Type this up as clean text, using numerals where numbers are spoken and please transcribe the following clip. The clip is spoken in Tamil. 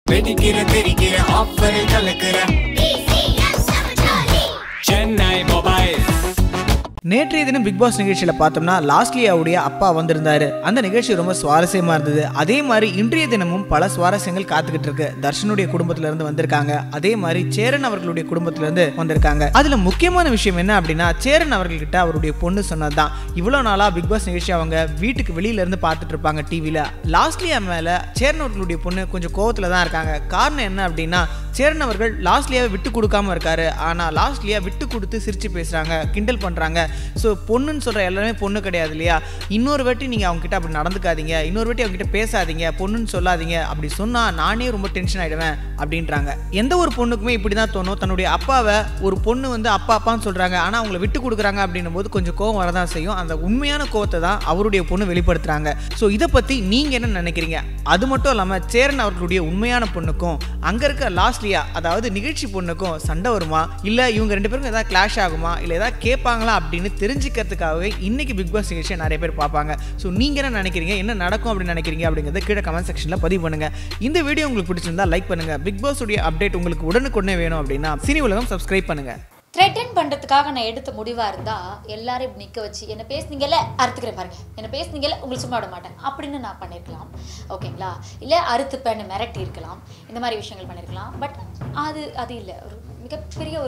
Chennai Mobiles. நேற்றைய தினம் பிக் பாஸ் நிகழ்ச்சியில் பார்த்தோம்னா லாஸ்ட்லியாவுடைய அப்பா வந்திருந்தாரு. அந்த நிகழ்ச்சி ரொம்ப சுவாரஸ்யமா இருந்தது. அதே மாதிரி இன்றைய தினமும் பல சுவாரஸ்யங்கள் காத்துக்கிட்டு இருக்கு. தர்ஷனுடைய குடும்பத்தில இருந்து வந்திருக்காங்க. அதே மாதிரி சேரன் அவர்களுடைய குடும்பத்தில இருந்து வந்திருக்காங்க. அதுல முக்கியமான விஷயம் என்ன அப்படின்னா, சேரன் அவர்கள்கிட்ட அவருடைய பொண்ணு சொன்னதுதான். இவ்வளவு நாளா பிக் பாஸ் நிகழ்ச்சி அவங்க வீட்டுக்கு வெளியில இருந்து பார்த்துட்டு இருப்பாங்க டிவில. லாஸ்ட்லியா மேல சேரன் அவர்களுடைய பொண்ணு கொஞ்சம் கோவத்துல தான் இருக்காங்க. காரணம் என்ன அப்படின்னா, சேரன் அவர்கள் லாஸ்ட்லியாவை விட்டு கொடுக்காம இருக்காரு. ஆனா லாஸ்ட்லியா விட்டு கொடுத்து சிரிச்சு பேசுறாங்க, கிண்டல் பண்றாங்க. ஸோ பொண்ணுன்னு சொல்கிற எல்லாமே பொண்ணு கிடையாது இல்லையா? இன்னொரு வாட்டி நீங்கள் அவங்ககிட்ட அப்படி நடந்துக்காதீங்க, இன்னொரு வாட்டி அவங்ககிட்ட பேசாதீங்க, பொண்ணுன்னு சொல்லாதீங்க. அப்படி சொன்னால் நானே ரொம்ப டென்ஷன் ஆகிடுவேன் அப்படின்றாங்க. எந்த ஒரு பொண்ணுக்குமே இப்படி தான் தோணும். தன்னுடைய அப்பாவை ஒரு பொண்ணு வந்து அப்பா அப்பான்னு சொல்கிறாங்க, ஆனால் அவங்கள விட்டு கொடுக்குறாங்க அப்படின்னும் போது கொஞ்சம் கோவம் வரதான் செய்யும். அந்த உண்மையான கோவத்தை தான் அவருடைய பொண்ணு வெளிப்படுத்துகிறாங்க. ஸோ இதை பற்றி நீங்கள் என்ன நினைக்கிறீங்க? அது மட்டும் இல்லாமல் சேரன் அவர்களுடைய உண்மையான பொண்ணுக்கும் அங்கே இருக்க லாஸ்ட்லியா, அதாவது நிகழ்ச்சி பொண்ணுக்கும் சண்டை வருமா, இல்லை இவங்க ரெண்டு பேருக்கும் ஏதாவது கிளாஷ் ஆகுமா, இல்லை ஏதாவது கேட்பாங்களா அப்படின்னு தெரிஞ்சுக்கிறதுக்காகவே இன்னைக்கு பிக் பாஸ் நிகழ்ச்சியை நிறைய பேர் பார்ப்பாங்க. ஸோ நீங்கள் என்ன நினைக்கிறீங்க, என்ன நடக்கும் அப்படின்னு நினைக்கிறீங்க அப்படிங்கிறத கீழே கமெண்ட் செக்ஷனில் பதிவு பண்ணுங்க. இந்த வீடியோ உங்களுக்கு பிடிச்சிருந்தா லைக் பண்ணுங்க. பிக் பாஸ் உடைய அப்டேட் உங்களுக்கு உடனுக்குடனே வேணும் அப்படின்னா சினி உலகம் சப்ஸ்கிரைப் பண்ணுங்க. த்ரெட்டன் பண்ணுறதுக்காக நான் எடுத்த முடிவாக இருந்தால் எல்லாரும் இப்படி நிற்க வச்சு என்ன பேசுனீங்கல்ல அறுத்துக்கிறேன் பாருங்க, என்ன பேசுனீங்கல்ல உங்களுக்கு சும்மா விட மாட்டேன் அப்படின்னு நான் பண்ணியிருக்கலாம். ஓகேங்களா? இல்லை அறுத்துப்பேன்னு மிரட்டி இருக்கலாம், இந்த மாதிரி விஷயங்கள் பண்ணியிருக்கலாம். பட் அது இல்லை, ஒரு மிகப்பெரிய